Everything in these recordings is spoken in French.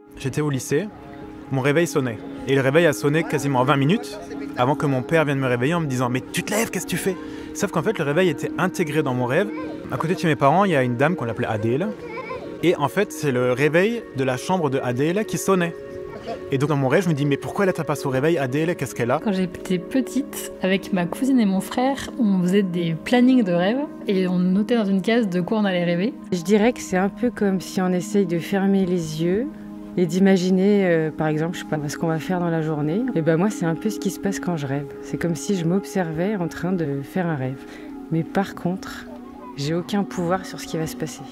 J'étais au lycée, mon réveil sonnait. Et le réveil a sonné quasiment 20 minutes avant que mon père vienne me réveiller en me disant « Mais tu te lèves, qu'est-ce que tu fais ?» Sauf qu'en fait, le réveil était intégré dans mon rêve. À côté de chez mes parents, il y a une dame qu'on appelait Adèle. Et en fait, c'est le réveil de la chambre de Adèle qui sonnait. Et donc dans mon rêve, je me dis « Mais pourquoi elle tape pas au réveil, Adèle, qu'est-ce qu'elle a ?» Quand j'étais petite, avec ma cousine et mon frère, on faisait des plannings de rêves et on notait dans une case de quoi on allait rêver. Je dirais que c'est un peu comme si on essaye de fermer les yeux et d'imaginer, par exemple, je sais pas, ce qu'on va faire dans la journée. Et ben moi, c'est un peu ce qui se passe quand je rêve. C'est comme si je m'observais en train de faire un rêve. Mais par contre, j'ai aucun pouvoir sur ce qui va se passer.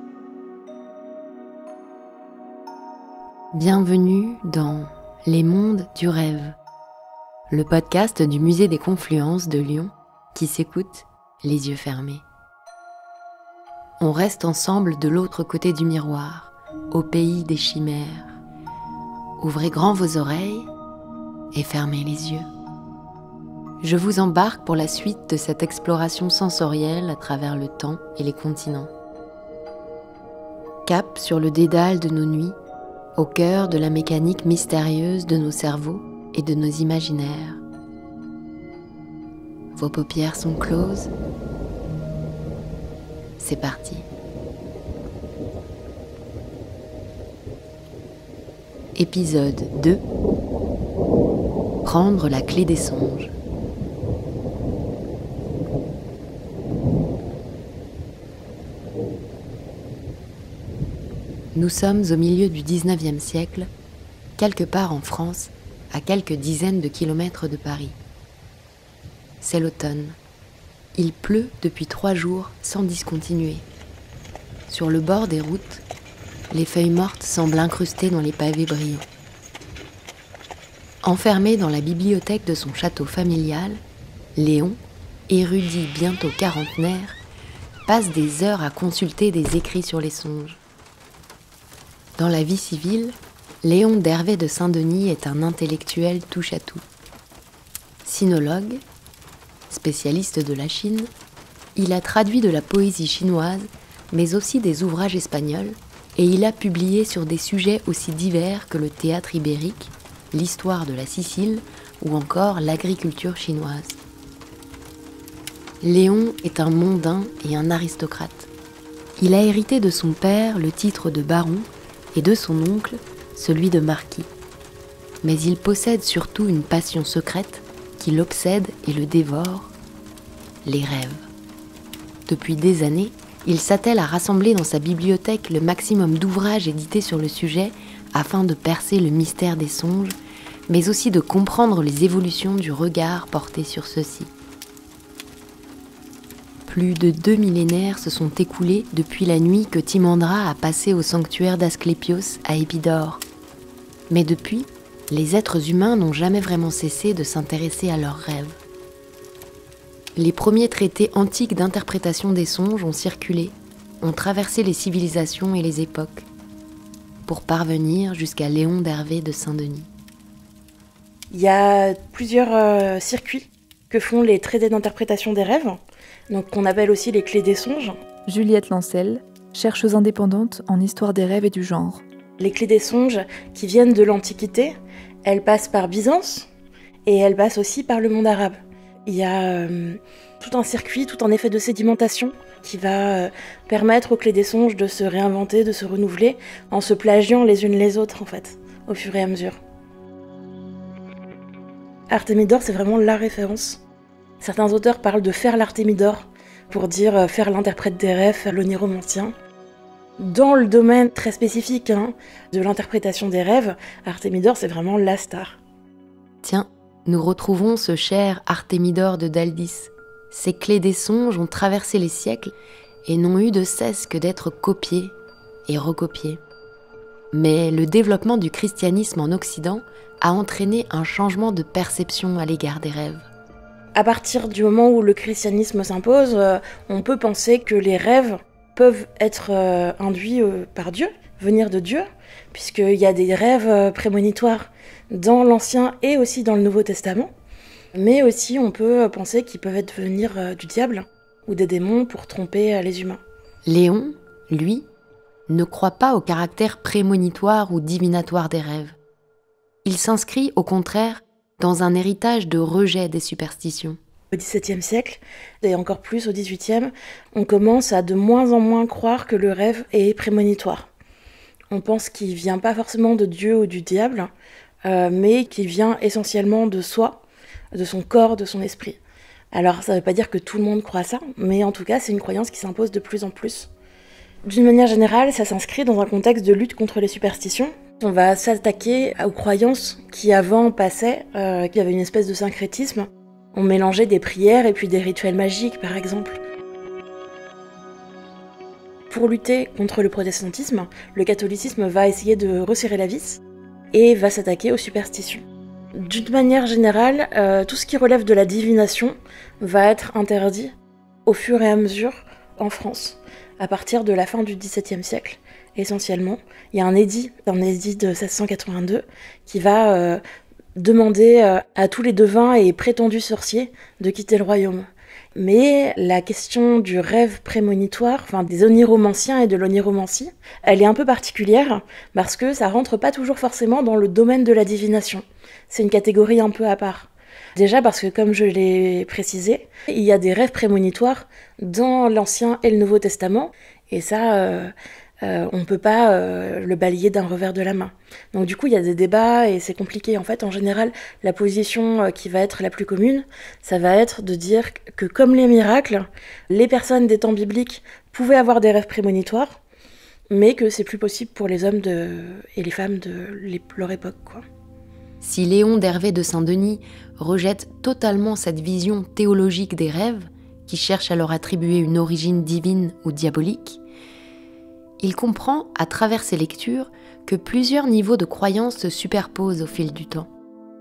Bienvenue dans Les Mondes du Rêve, le podcast du Musée des Confluences de Lyon qui s'écoute les yeux fermés. On reste ensemble de l'autre côté du miroir, au pays des chimères. Ouvrez grand vos oreilles et fermez les yeux. Je vous embarque pour la suite de cette exploration sensorielle à travers le temps et les continents. Cap sur le dédale de nos nuits, au cœur de la mécanique mystérieuse de nos cerveaux et de nos imaginaires. Vos paupières sont closes. C'est parti. Épisode 2. Prendre la clé des songes. Nous sommes au milieu du 19e siècle, quelque part en France, à quelques dizaines de kilomètres de Paris. C'est l'automne. Il pleut depuis 3 jours sans discontinuer. Sur le bord des routes, les feuilles mortes semblent incrustées dans les pavés brillants. Enfermé dans la bibliothèque de son château familial, Léon, érudit bientôt quarantenaire, passe des heures à consulter des écrits sur les songes. Dans la vie civile, Léon d'Hervé de Saint-Denis est un intellectuel touche-à-tout. Sinologue, spécialiste de la Chine, il a traduit de la poésie chinoise, mais aussi des ouvrages espagnols, et il a publié sur des sujets aussi divers que le théâtre ibérique, l'histoire de la Sicile ou encore l'agriculture chinoise. Léon est un mondain et un aristocrate. Il a hérité de son père le titre de baron et de son oncle celui de marquis. Mais il possède surtout une passion secrète qui l'obsède et le dévore, les rêves. Depuis des années, il s'attelle à rassembler dans sa bibliothèque le maximum d'ouvrages édités sur le sujet afin de percer le mystère des songes, mais aussi de comprendre les évolutions du regard porté sur ceux-ci. Plus de 2 millénaires se sont écoulés depuis la nuit que Timandra a passée au sanctuaire d'Asclépios à Épidore. Mais depuis, les êtres humains n'ont jamais vraiment cessé de s'intéresser à leurs rêves. Les premiers traités antiques d'interprétation des songes ont circulé, ont traversé les civilisations et les époques, pour parvenir jusqu'à Léon d'Hervé de Saint-Denis. Il y a plusieurs circuits que font les traités d'interprétation des rêves, donc qu'on appelle aussi les clés des songes. Juliette Lancel, chercheuse indépendante en histoire des rêves et du genre. Les clés des songes qui viennent de l'Antiquité, elles passent par Byzance et elles passent aussi par le monde arabe. Il y a tout un circuit, tout un effet de sédimentation qui va permettre aux clés des songes de se réinventer, de se renouveler en se plagiant les unes les autres en fait, au fur et à mesure. Artémidore, c'est vraiment la référence. Certains auteurs parlent de faire l'Artémidore pour dire faire l'interprète des rêves, faire l'oniromancien. Dans le domaine très spécifique de l'interprétation des rêves, Artémidore, c'est vraiment la star. Tiens, nous retrouvons ce cher Artémidore de Daldis. Ces clés des songes ont traversé les siècles et n'ont eu de cesse que d'être copiées et recopiées. Mais le développement du christianisme en Occident a entraîné un changement de perception à l'égard des rêves. À partir du moment où le christianisme s'impose, on peut penser que les rêves peuvent être induits par Dieu, venir de Dieu, puisqu'il y a des rêves prémonitoires dans l'Ancien et aussi dans le Nouveau Testament. Mais aussi, on peut penser qu'ils peuvent venir du diable ou des démons pour tromper les humains. Léon, lui, ne croit pas au caractère prémonitoire ou divinatoire des rêves. Il s'inscrit, au contraire, dans un héritage de rejet des superstitions. Au XVIIe siècle, et encore plus au XVIIIe, on commence à de moins en moins croire que le rêve est prémonitoire. On pense qu'il vient pas forcément de Dieu ou du diable, mais qu'il vient essentiellement de soi, de son corps, de son esprit. Alors ça veut pas dire que tout le monde croit ça, mais en tout cas c'est une croyance qui s'impose de plus en plus. D'une manière générale, ça s'inscrit dans un contexte de lutte contre les superstitions. On va s'attaquer aux croyances qui avant passaient, qu'il y avait une espèce de syncrétisme. On mélangeait des prières et puis des rituels magiques, par exemple. Pour lutter contre le protestantisme, le catholicisme va essayer de resserrer la vis et va s'attaquer aux superstitions. D'une manière générale, tout ce qui relève de la divination va être interdit au fur et à mesure en France, à partir de la fin du XVIIe siècle, essentiellement. Il y a un édit de 1682 qui va demander à tous les devins et prétendus sorciers de quitter le royaume. Mais la question du rêve prémonitoire, enfin des oniromanciens et de l'oniromancie, elle est un peu particulière parce que ça rentre pas toujours forcément dans le domaine de la divination. C'est une catégorie un peu à part. Déjà parce que, comme je l'ai précisé, il y a des rêves prémonitoires dans l'Ancien et le Nouveau Testament, et ça, on ne peut pas le balayer d'un revers de la main. Donc du coup, il y a des débats et c'est compliqué. En fait, en général, la position qui va être la plus commune, ça va être de dire que comme les miracles, les personnes des temps bibliques pouvaient avoir des rêves prémonitoires, mais que c'est plus possible pour les hommes et les femmes de leur époque, quoi. Si Léon d'Hervé de Saint-Denis rejette totalement cette vision théologique des rêves, qui cherche à leur attribuer une origine divine ou diabolique, il comprend, à travers ses lectures, que plusieurs niveaux de croyance se superposent au fil du temps.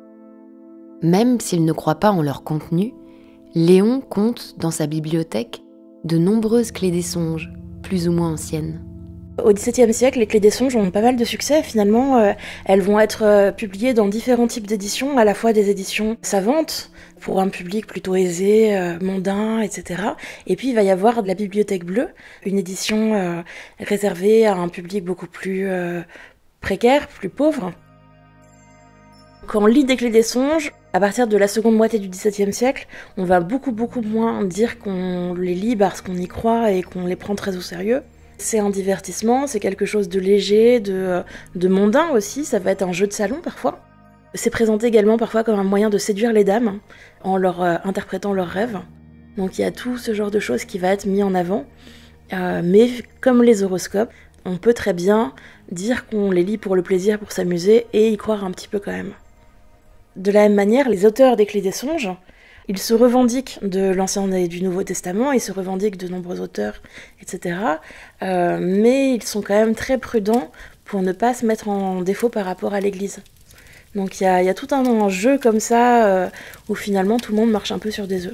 Même s'il ne croit pas en leur contenu, Léon compte dans sa bibliothèque de nombreuses clés des songes, plus ou moins anciennes. Au XVIIe siècle, les clés des songes ont pas mal de succès. Finalement, elles vont être publiées dans différents types d'éditions, à la fois des éditions savantes, pour un public plutôt aisé, mondain, etc. Et puis il va y avoir de la Bibliothèque Bleue, une édition réservée à un public beaucoup plus précaire, plus pauvre. Quand on lit des clés des songes, à partir de la seconde moitié du XVIIe siècle, on va beaucoup moins dire qu'on les lit parce qu'on y croit et qu'on les prend très au sérieux. C'est un divertissement, c'est quelque chose de léger, de mondain aussi, ça va être un jeu de salon parfois. C'est présenté également parfois comme un moyen de séduire les dames, en leur interprétant leurs rêves. Donc il y a tout ce genre de choses qui va être mis en avant. Mais comme les horoscopes, on peut très bien dire qu'on les lit pour le plaisir, pour s'amuser, et y croire un petit peu quand même. De la même manière, les auteurs des Clés des songes, ils se revendiquent de l'Ancien et du Nouveau Testament, ils se revendiquent de nombreux auteurs, etc. Mais ils sont quand même très prudents pour ne pas se mettre en défaut par rapport à l'Église. Donc il y a tout un jeu comme ça où finalement tout le monde marche un peu sur des œufs.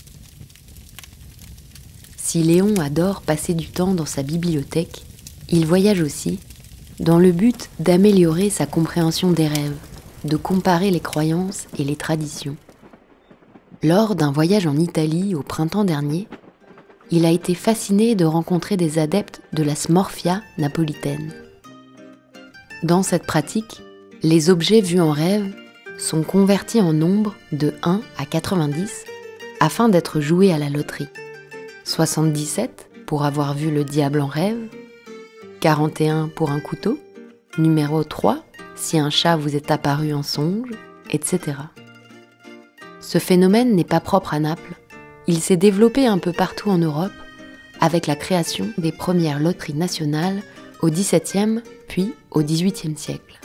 Si Léon adore passer du temps dans sa bibliothèque, il voyage aussi dans le but d'améliorer sa compréhension des rêves, de comparer les croyances et les traditions. Lors d'un voyage en Italie au printemps dernier, il a été fasciné de rencontrer des adeptes de la smorfia napolitaine. Dans cette pratique, les objets vus en rêve sont convertis en nombres de 1 à 90 afin d'être joués à la loterie. 77 pour avoir vu le diable en rêve, 41 pour un couteau, numéro 3 si un chat vous est apparu en songe, etc. Ce phénomène n'est pas propre à Naples. Il s'est développé un peu partout en Europe avec la création des premières loteries nationales au XVIIe puis au XVIIIe siècle.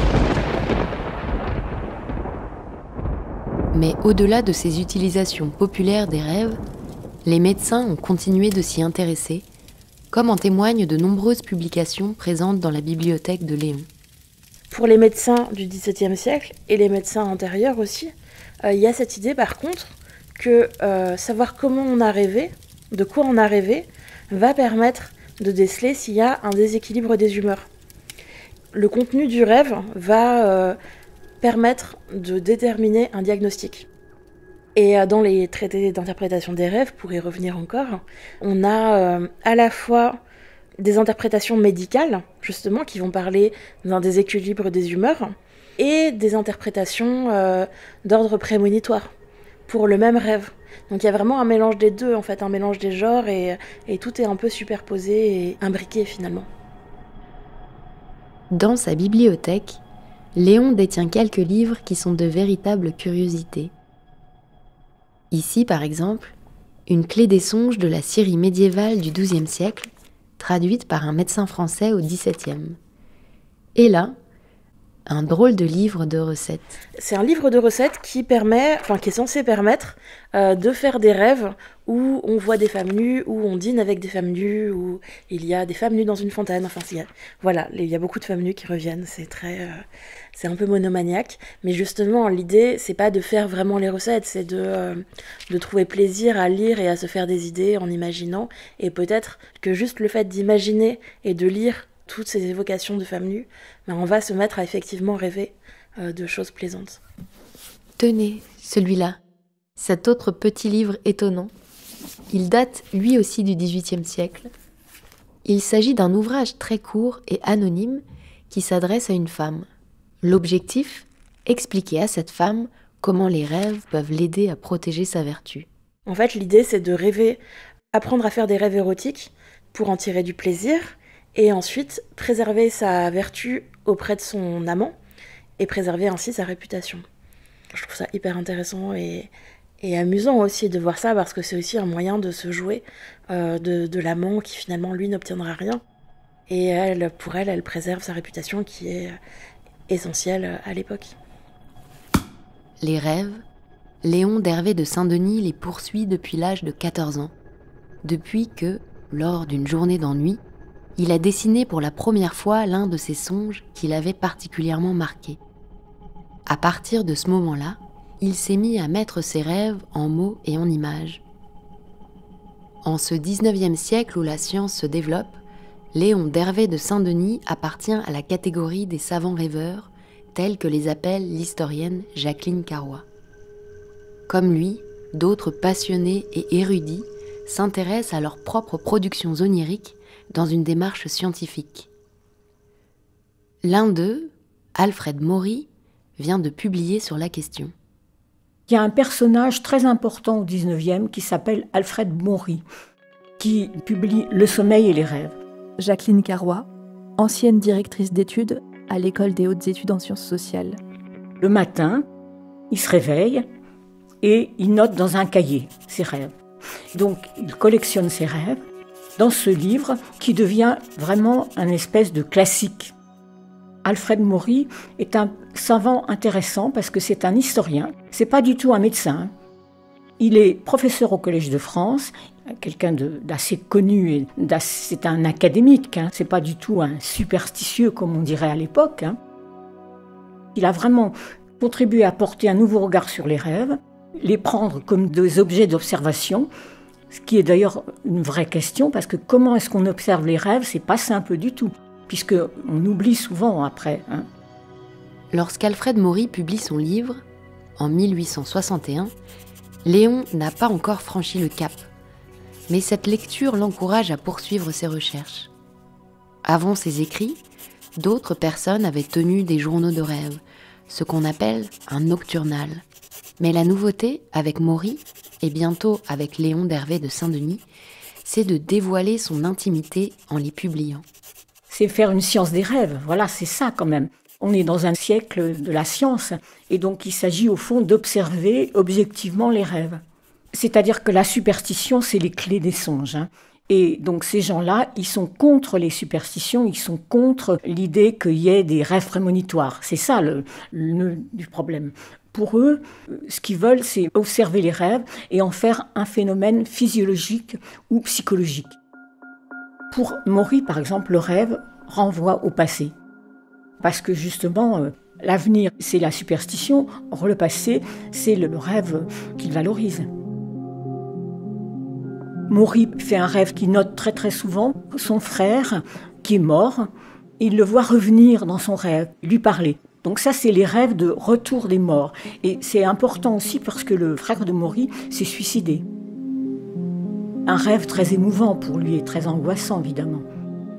Mais au-delà de ces utilisations populaires des rêves, les médecins ont continué de s'y intéresser, comme en témoignent de nombreuses publications présentes dans la bibliothèque de Léon. Pour les médecins du XVIIe siècle et les médecins antérieurs aussi, il y a cette idée par contre que savoir comment on a rêvé, de quoi on a rêvé, va permettre de déceler s'il y a un déséquilibre des humeurs. Le contenu du rêve va permettre de déterminer un diagnostic. Et dans les traités d'interprétation des rêves, pour y revenir encore, on a à la fois des interprétations médicales, justement, qui vont parler d'un déséquilibre des humeurs, et des interprétations d'ordre prémonitoire, pour le même rêve. Donc il y a vraiment un mélange des deux, en fait, un mélange des genres, et tout est un peu superposé et imbriqué finalement. Dans sa bibliothèque, Léon détient quelques livres qui sont de véritables curiosités. Ici, par exemple, une clé des songes de la Syrie médiévale du XIIe siècle, traduite par un médecin français au XVIIe. Et là, un drôle de livre de recettes. C'est un livre de recettes qui est censé permettre de faire des rêves où on voit des femmes nues, où on dîne avec des femmes nues, où il y a des femmes nues dans une fontaine. Enfin, il y a beaucoup de femmes nues qui reviennent. C'est un peu monomaniaque, mais justement, l'idée, c'est pas de faire vraiment les recettes, c'est de trouver plaisir à lire et à se faire des idées en imaginant. Et peut-être que juste le fait d'imaginer et de lire toutes ces évocations de femmes nues, on va se mettre à effectivement rêver de choses plaisantes. Tenez, celui-là, cet autre petit livre étonnant. Il date lui aussi du XVIIIe siècle. Il s'agit d'un ouvrage très court et anonyme qui s'adresse à une femme. L'objectif, expliquer à cette femme comment les rêves peuvent l'aider à protéger sa vertu. En fait, l'idée, c'est de rêver, apprendre à faire des rêves érotiques pour en tirer du plaisir, et ensuite préserver sa vertu auprès de son amant et préserver ainsi sa réputation. Je trouve ça hyper intéressant et amusant aussi de voir ça, parce que c'est aussi un moyen de se jouer de l'amant qui finalement lui n'obtiendra rien, et pour elle préserve sa réputation qui est essentielle à l'époque. Les rêves, Léon d'Hervé de Saint-Denis les poursuit depuis l'âge de 14 ans, depuis que, lors d'une journée d'ennui, il a dessiné pour la première fois l'un de ses songes qui l'avait particulièrement marqué. À partir de ce moment-là, il s'est mis à mettre ses rêves en mots et en images. En ce 19e siècle où la science se développe, Léon d'Hervé de Saint-Denis appartient à la catégorie des savants rêveurs, tels que les appelle l'historienne Jacqueline Carrois. Comme lui, d'autres passionnés et érudits s'intéressent à leurs propres productions oniriques dans une démarche scientifique. L'un d'eux, Alfred Maury, vient de publier sur la question. Il y a un personnage très important au XIXe qui s'appelle Alfred Maury, qui publie Le sommeil et les rêves. Jacqueline Carrois, ancienne directrice d'études à l'École des hautes études en sciences sociales. Le matin, il se réveille et il note dans un cahier ses rêves. Donc, il collectionne ses rêves dans ce livre qui devient vraiment un espèce de classique. Alfred Maury est un savant intéressant parce que c'est un historien, c'est pas du tout un médecin. Il est professeur au Collège de France, quelqu'un d'assez connu, et c'est un académique, c'est pas du tout un superstitieux comme on dirait à l'époque. Il a vraiment contribué à porter un nouveau regard sur les rêves, les prendre comme des objets d'observation, ce qui est d'ailleurs une vraie question, parce que comment est-ce qu'on observe les rêves, c'est pas simple du tout, puisqu'on oublie souvent après. Lorsqu'Alfred Maury publie son livre, en 1861, Léon n'a pas encore franchi le cap, mais cette lecture l'encourage à poursuivre ses recherches. Avant ses écrits, d'autres personnes avaient tenu des journaux de rêve, ce qu'on appelle un nocturnal. Mais la nouveauté, avec Maury, et bientôt avec Léon d'Hervé de Saint-Denis, c'est de dévoiler son intimité en les publiant. C'est faire une science des rêves, voilà, c'est ça quand même. On est dans un siècle de la science, et donc il s'agit au fond d'observer objectivement les rêves. C'est-à-dire que la superstition, c'est les clés des songes. Et donc ces gens-là, ils sont contre les superstitions, ils sont contre l'idée qu'il y ait des rêves prémonitoires. C'est ça le nœud du problème. Pour eux, ce qu'ils veulent, c'est observer les rêves et en faire un phénomène physiologique ou psychologique. Pour Maury, par exemple, le rêve renvoie au passé. Parce que justement, l'avenir, c'est la superstition, or le passé, c'est le rêve qu'il valorise. Maury fait un rêve qu'il note très très souvent. Son frère, qui est mort, il le voit revenir dans son rêve, lui parler. Donc ça, c'est les rêves de retour des morts. Et c'est important aussi parce que le frère de Maury s'est suicidé. Un rêve très émouvant pour lui et très angoissant, évidemment.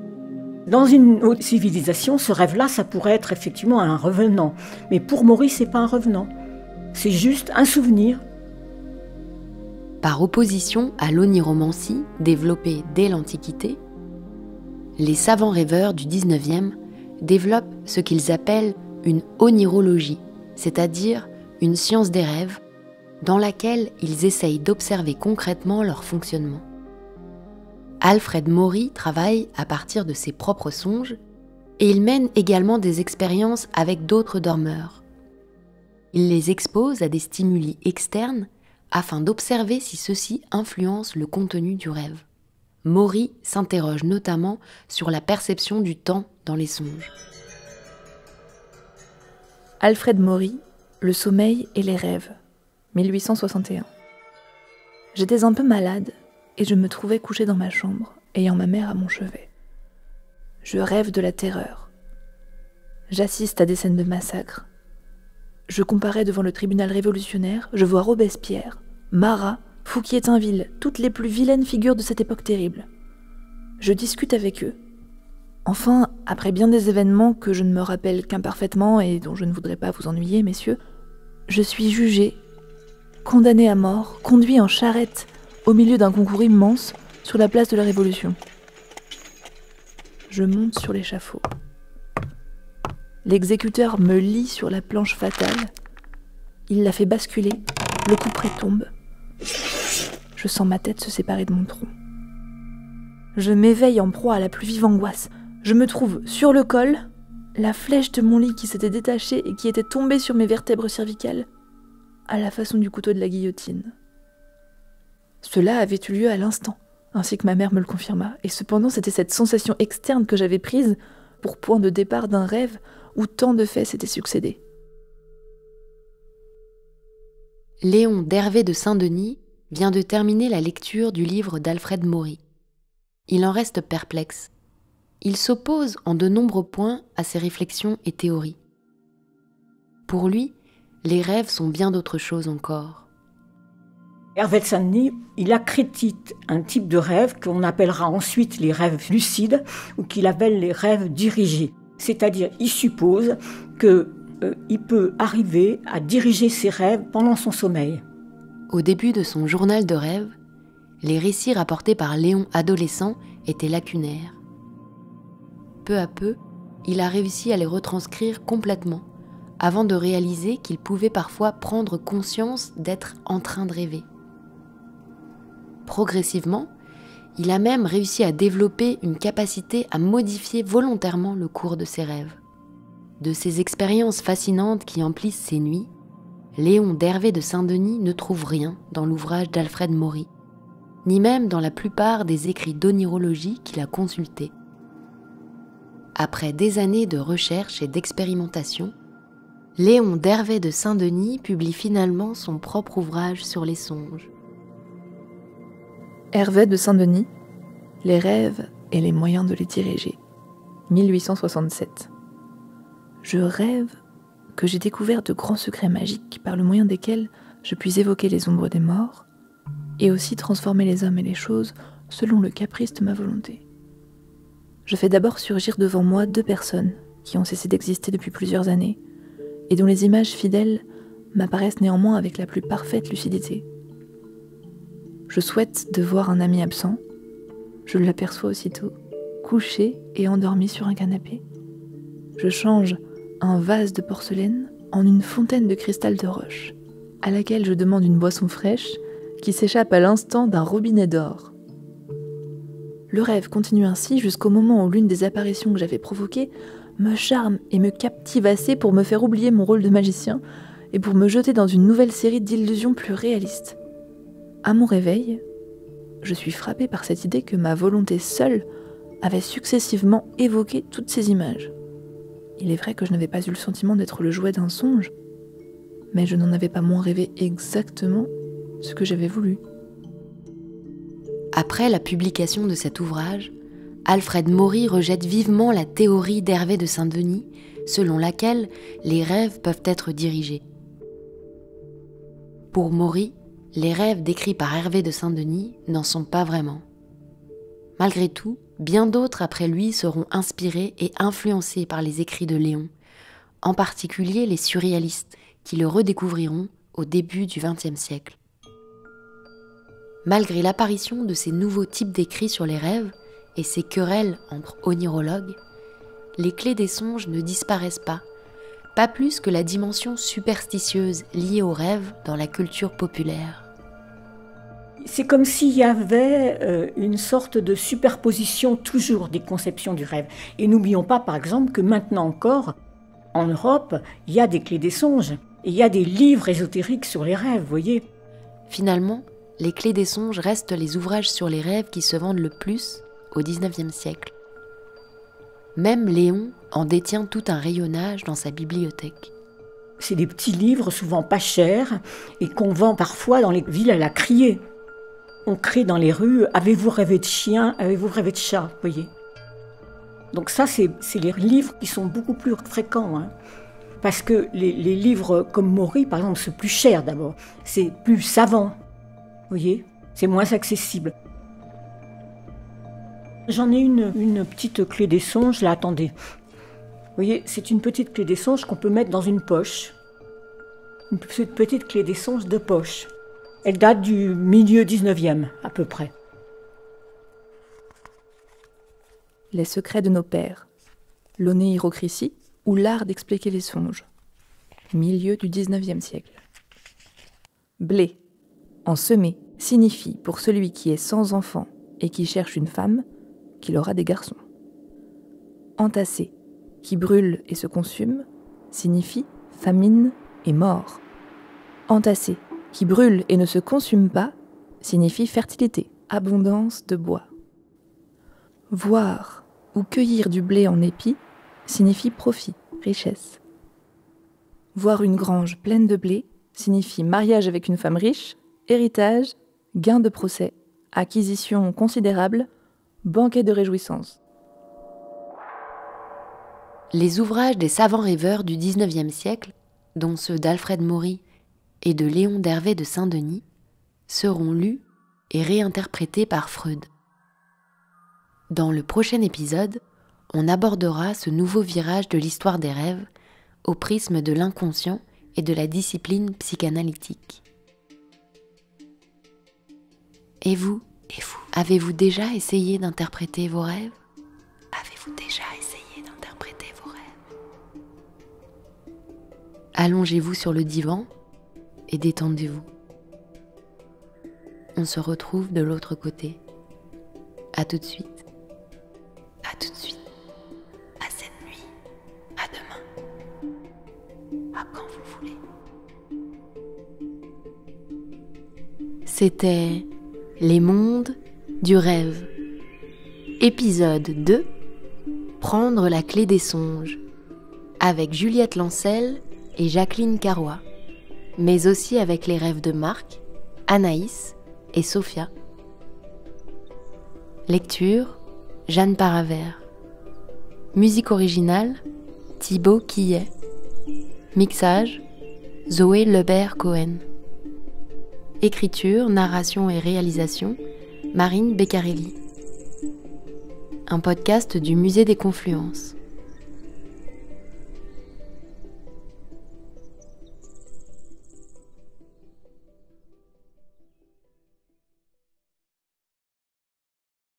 Dans une autre civilisation, ce rêve-là, ça pourrait être effectivement un revenant. Mais pour Maury, c'est pas un revenant. C'est juste un souvenir. Par opposition à l'oniromancie, développée dès l'Antiquité, les savants rêveurs du 19e développent ce qu'ils appellent une onirologie, c'est-à-dire une science des rêves, dans laquelle ils essayent d'observer concrètement leur fonctionnement. Alfred Maury travaille à partir de ses propres songes et il mène également des expériences avec d'autres dormeurs. Il les expose à des stimuli externes afin d'observer si ceux-ci influencent le contenu du rêve. Maury s'interroge notamment sur la perception du temps dans les songes. Alfred Maury, Le sommeil et les rêves, 1861. J'étais un peu malade et je me trouvais couché dans ma chambre, ayant ma mère à mon chevet. Je rêve de la terreur. J'assiste à des scènes de massacre. Je comparais devant le tribunal révolutionnaire, je vois Robespierre, Marat, Fouquier-Tinville, toutes les plus vilaines figures de cette époque terrible. Je discute avec eux. Enfin, après bien des événements que je ne me rappelle qu'imparfaitement et dont je ne voudrais pas vous ennuyer, messieurs, je suis jugé, condamné à mort, conduit en charrette au milieu d'un concours immense sur la place de la Révolution. Je monte sur l'échafaud. L'exécuteur me lie sur la planche fatale. Il la fait basculer, le couperet tombe. Je sens ma tête se séparer de mon tronc. Je m'éveille en proie à la plus vive angoisse. Je me trouve sur le col, la flèche de mon lit qui s'était détachée et qui était tombée sur mes vertèbres cervicales, à la façon du couteau de la guillotine. Cela avait eu lieu à l'instant, ainsi que ma mère me le confirma, et cependant c'était cette sensation externe que j'avais prise pour point de départ d'un rêve où tant de faits s'étaient succédés. Léon d'Hervé de Saint-Denis vient de terminer la lecture du livre d'Alfred Maury. Il en reste perplexe. Il s'oppose en de nombreux points à ses réflexions et théories. Pour lui, les rêves sont bien d'autre chose encore. Hervé de Saint-Denis, il accrédite un type de rêve qu'on appellera ensuite les rêves lucides ou qu'il appelle les rêves dirigés. C'est-à-dire, il suppose qu'il peut arriver à diriger ses rêves pendant son sommeil. Au début de son journal de rêve, les récits rapportés par Léon adolescent étaient lacunaires. Peu à peu, il a réussi à les retranscrire complètement, avant de réaliser qu'il pouvait parfois prendre conscience d'être en train de rêver. Progressivement, il a même réussi à développer une capacité à modifier volontairement le cours de ses rêves. De ces expériences fascinantes qui emplissent ses nuits, Léon d'Hervé de Saint-Denis ne trouve rien dans l'ouvrage d'Alfred Maury, ni même dans la plupart des écrits d'onirologie qu'il a consultés. Après des années de recherche et d'expérimentation, Léon d'Hervé de Saint-Denis publie finalement son propre ouvrage sur les songes. Hervé de Saint-Denis, Les rêves et les moyens de les diriger, 1867. Je rêve que j'ai découvert de grands secrets magiques par le moyen desquels je puis évoquer les ombres des morts et aussi transformer les hommes et les choses selon le caprice de ma volonté. Je fais d'abord surgir devant moi 2 personnes qui ont cessé d'exister depuis plusieurs années et dont les images fidèles m'apparaissent néanmoins avec la plus parfaite lucidité. Je souhaite de voir un ami absent, je l'aperçois aussitôt, couché et endormi sur un canapé. Je change un vase de porcelaine en une fontaine de cristal de roche, à laquelle je demande une boisson fraîche qui s'échappe à l'instant d'un robinet d'or. Le rêve continue ainsi jusqu'au moment où l'une des apparitions que j'avais provoquées me charme et me captive assez pour me faire oublier mon rôle de magicien et pour me jeter dans une nouvelle série d'illusions plus réalistes. À mon réveil, je suis frappée par cette idée que ma volonté seule avait successivement évoqué toutes ces images. Il est vrai que je n'avais pas eu le sentiment d'être le jouet d'un songe, mais je n'en avais pas moins rêvé exactement ce que j'avais voulu. Après la publication de cet ouvrage, Alfred Maury rejette vivement la théorie d'Hervé de Saint-Denis, selon laquelle les rêves peuvent être dirigés. Pour Maury, les rêves décrits par Hervé de Saint-Denis n'en sont pas vraiment. Malgré tout, bien d'autres après lui seront inspirés et influencés par les écrits de Léon, en particulier les surréalistes qui le redécouvriront au début du XXe siècle. Malgré l'apparition de ces nouveaux types d'écrits sur les rêves et ces querelles entre onirologues, les clés des songes ne disparaissent pas plus que la dimension superstitieuse liée aux rêves dans la culture populaire. C'est comme s'il y avait une sorte de superposition toujours des conceptions du rêve. Et n'oublions pas, par exemple, que maintenant encore, en Europe, il y a des clés des songes. Et il y a des livres ésotériques sur les rêves, vous voyez. Finalement, les clés des songes restent les ouvrages sur les rêves qui se vendent le plus au XIXe siècle. Même Léon en détient tout un rayonnage dans sa bibliothèque. C'est des petits livres, souvent pas chers, et qu'on vend parfois dans les villes à la criée. On crie dans les rues « Avez-vous rêvé de chien ? Avez-vous rêvé de chat ?» vous voyez. Donc ça, c'est les livres qui sont beaucoup plus fréquents. Hein. Parce que les livres comme Maury, par exemple, c'est plus cher d'abord. C'est plus savant. Vous voyez, c'est moins accessible. J'en ai une petite clé des songes, là, attendez. Vous voyez, c'est une petite clé des songes qu'on peut mettre dans une poche. Une petite clé des songes de poche. Elle date du milieu 19e, à peu près. Les secrets de nos pères. L'onéirocritie ou l'art d'expliquer les songes. Milieu du 19e siècle. Blé, en semer, signifie pour celui qui est sans enfant et qui cherche une femme, qu'il aura des garçons. Entassé, qui brûle et se consume, signifie famine et mort. Entassé, qui brûle et ne se consume pas, signifie fertilité, abondance de bois. Voir ou cueillir du blé en épi signifie profit, richesse. Voir une grange pleine de blé signifie mariage avec une femme riche, héritage, gain de procès, acquisition considérable, banquet de réjouissance. Les ouvrages des savants rêveurs du XIXe siècle, dont ceux d'Alfred Maury et de Léon d'Hervé de Saint-Denis, seront lus et réinterprétés par Freud. Dans le prochain épisode, on abordera ce nouveau virage de l'histoire des rêves au prisme de l'inconscient et de la discipline psychanalytique. Et vous, avez-vous déjà essayé d'interpréter vos rêves ? Avez-vous déjà essayé d'interpréter vos rêves ? Allongez-vous sur le divan et détendez-vous. On se retrouve de l'autre côté. À tout de suite. À tout de suite. À cette nuit. À demain. À quand vous voulez. C'était Les mondes du rêve. Épisode 2. Prendre la clé des songes. Avec Juliette Lancel et Jacqueline Carrois. Mais aussi avec les rêves de Marc, Anaïs et Sophia. Lecture, Jeanne Paravert. Musique originale, Thibaut Quillet. Mixage, Zoé Lebert-Cohen. Écriture, narration et réalisation, Marine Beccarelli. Un podcast du Musée des Confluences.